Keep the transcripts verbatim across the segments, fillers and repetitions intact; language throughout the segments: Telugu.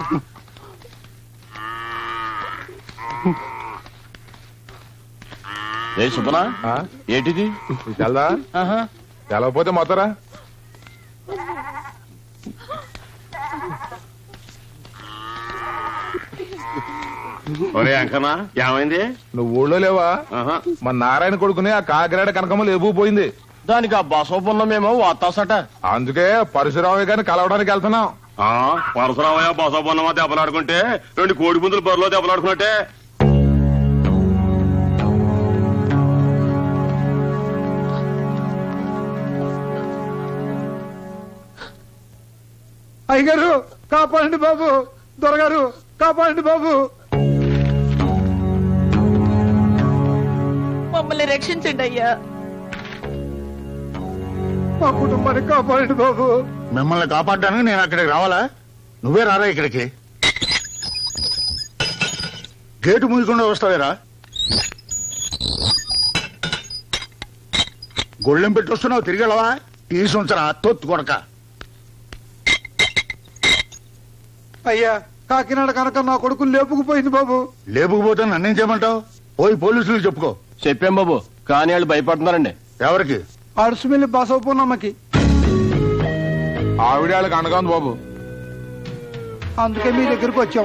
ఏ సుబ్బనా ఏంటిది తెల్దా తెలవపోతే మొత్తరా ఒరే అంకనా ఏమైంది? నువ్వు ఊళ్ళో లేవా? మన నారాయణ కొడుకుని ఆ కాకినాడ కనకమ్మ లేపుకుపోయింది. దానికి ఆ బసవపున్నమేమో వాతాసట. అందుకే పరశురామయ్య గారిని కలవడానికి వెళ్తున్నాం. పరశురామయ్య బసవపున్నమా దెబ్బలాడుకుంటే రెండు కోడి పుంజులు బరిలో దెబ్బలాడుకున్నట్టే. అయ్యగారు కాపాడండి బాబు, దొరగారు కాపాడండి బాబు, మమ్మల్ని రక్షించండి అయ్యా, మా కుటుంబాన్ని కాపాడండి బాబు. మిమ్మల్ని కాపాడడానికి నేను అక్కడికి రావాలా? నువ్వే రారా ఇక్కడికి. గేటు మూయకుండా వస్తావేరా? గొళ్ళెం పెట్టి వస్తున్నావు, తిరిగి వెళ్ళవా? తీసి ఉంచరా తొత్తు కొడక. అయ్యా కాకినాడ కనుక నా కొడుకు లేపుకుపోయింది బాబు. లేపుకుపోతే నన్నేం చేయమంటావు? పోయి పోలీసులకు చెప్పుకో. చెప్పాం బాబు, కానీ వాళ్ళు భయపడుతున్నారండి. ఎవరికి? అడుసుమిల్లి బసవపున్నమ్మకి. ఆవిడ వాళ్ళకి అనగా ఉంది బాబు. అందుకే మీ దగ్గరకు వచ్చాం.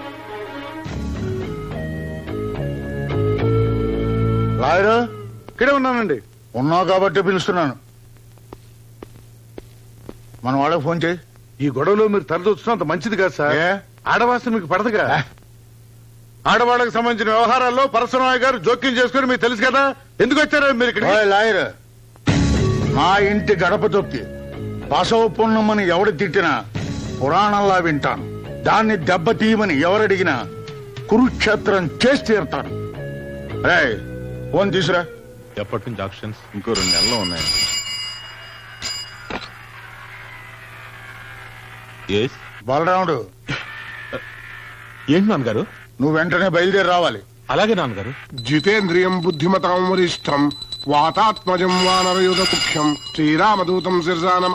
లాయరు ఇక్కడే ఉన్నానండి. ఉన్నావు కాబట్టి పిలుస్తున్నాను. మన వాళ్ళకి ఫోన్ చేయి. ఈ గొడవలో మీరు తరలిస్తున్నంత మంచిది కాదు సార్. ఆడవాసన మీకు పడదుగా. ఆడవాళ్ళకి సంబంధించిన వ్యవహారాల్లో పరశురామయ్య గారు జోక్యం చేసుకుని మీకు తెలుసు కదా. ఎందుకు వచ్చారో మీరు ఇక్కడ? లాయర్, నా ఇంటి గడప తొక్కి బసవ పున్నమ్మని ఎవడు తిట్టినా పురాణంలా వింటాను. దాన్ని దెబ్బతీయమని ఎవరడిగినా కురుక్షేత్రం చేసి తీరుతాను. రే ఫోన్ తీసురా. ఎప్పటి నుంచి ఆక్షన్స్? ఇంకో రెండు నెలలు ఉన్నాయి. బలరాముడు, ఏంటి నాన్నగారు? నువ్వు వెంటనే బయలుదేరి రావాలి. అలాగే నాన్నగారు. జితేంద్రియం బుద్ధిమతాం వరిష్టం వాతాత్మజం వానరయుధ ముఖ్యం శ్రీరామదూతం శిర్జానం.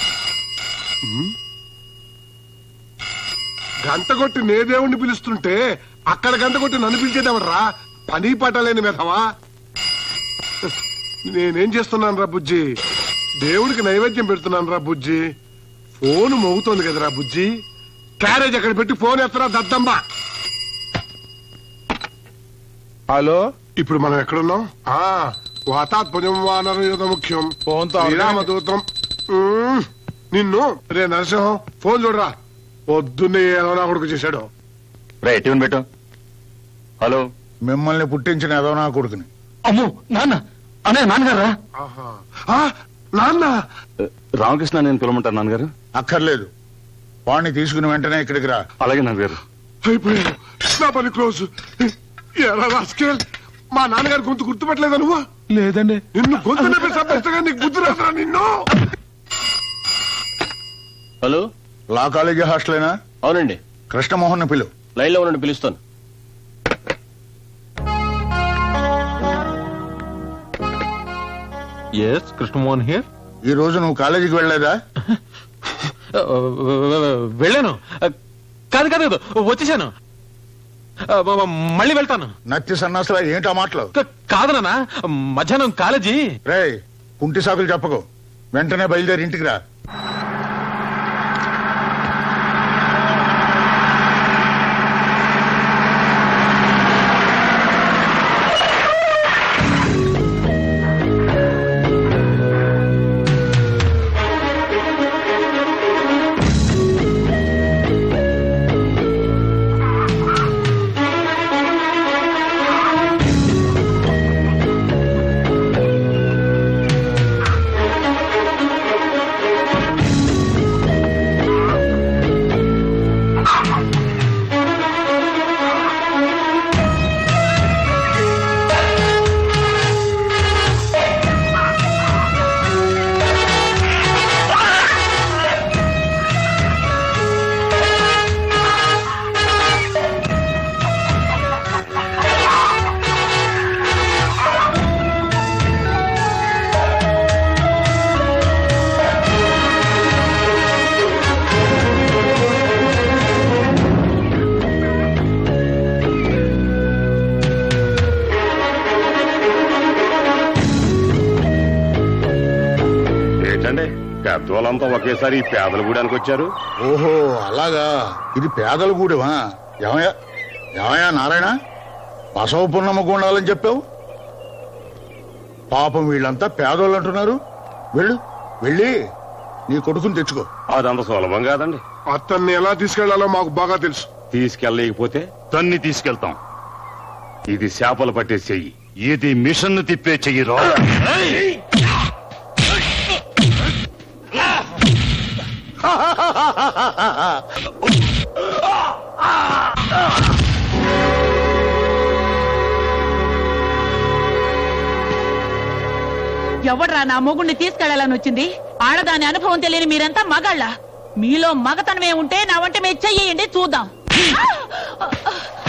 గంట కొట్టి నే దేవుణ్ణి పిలుస్తుంటే అక్కడ గంట కొట్టి నన్ను పిలిచేదేమరా? పని పట్టలేని మెధవా. నేనేం చేస్తున్నాను రా బుజ్జి? దేవుడికి నైవేద్యం పెడుతున్నాను రా బుజ్జి. ఫోన్ మోగుతోంది కదరా బుజ్జి. క్యారేజ్ అక్కడ పెట్టి ఫోన్ ఎత్తరా దద్దమ్మా. హలో, ఇప్పుడు మనం ఎక్కడున్నాం? ఆ వాతాత్మజం వానరయుధ ముఖ్యం శ్రీరామదూతం. నిన్ను రే నరసింహం ఫోన్ చూడరా. పొద్దున్నే ఏదో నా కొడుకు చేశాడు. ట్యూన్ పెట్టు. హలో, మిమ్మల్ని పుట్టించిన ఏదో నా కొడుకుని. అమ్మో నాన్న, అనే నాన్నగారా? నాన్న రామకృష్ణ నేను పిలవమంటాను నాన్నగారు. అక్కర్లేదు, వాడిని తీసుకుని వెంటనే ఇక్కడికి రా. అలాగే నాన్నగారు. అయిపోయాడు నా పని క్లోజ్. ఎలా రాస్కేల్, మా నాన్నగారు గొంతు గుర్తుపట్టలేదా నువ్వు? లేదండి. నిన్ను గొంతు నొప్పి సంపేస్తగా నీకు బుద్ధి రాదురా నిన్ను. హలో, లా కాలేజీ హాస్టలేనా? అవునండి. కృష్ణమోహన్ పిలు. లైన్ లో ఉండండి, పిలుస్తాను. Yes, Krishnamohan here. ఈ రోజు నువ్వు కాలేజీకి వెళ్ళలేదా? వెళ్ళాను. కాదు కాదు వచ్చేసాను. మళ్ళీ వెళ్తాను. నత్తి సన్నాసులా ఏంటా మాటలు? కాదు నాన్న, మధ్యాహ్నం కాలేజీ. రే కుంటి సాకులు చెప్పకు, వెంటనే బయలుదేరి ఇంటికి రా. పెద్దోళ్ళంతా ఒకేసారి ఈ పేదల గూడానికి వచ్చారు. ఓహో అలాగా, ఇది పేదల గూడెమా? ఏమయ్యా ఏమయ్యా నారాయణ, బసవ పున్నమ్మ గుండాలని చెప్పావు. పాపం వీళ్ళంతా పేదోళ్ళు అంటున్నారు. వెళ్ళు, వెళ్ళి నీ కొడుకుని తెచ్చుకో. అదంత సులభం కాదండి. అతన్ని ఎలా తీసుకెళ్లాలో మాకు బాగా తెలుసు. తీసుకెళ్ళలేకపోతే తన్ని తీసుకెళ్తాం. ఇది చేపలు పట్టే చెయ్యి, ఇది మిషన్ తిప్పే చెయ్యి రా. ఎవడ్రా నా మొగుణ్ణి తీసుకెళ్లాలని వచ్చింది? ఆడదాని అనుభవం తెలియని మీరంతా మగాళ్ళ. మీలో మగతనమే ఉంటే నా వంట మీద చెయ్యండి చూద్దాం.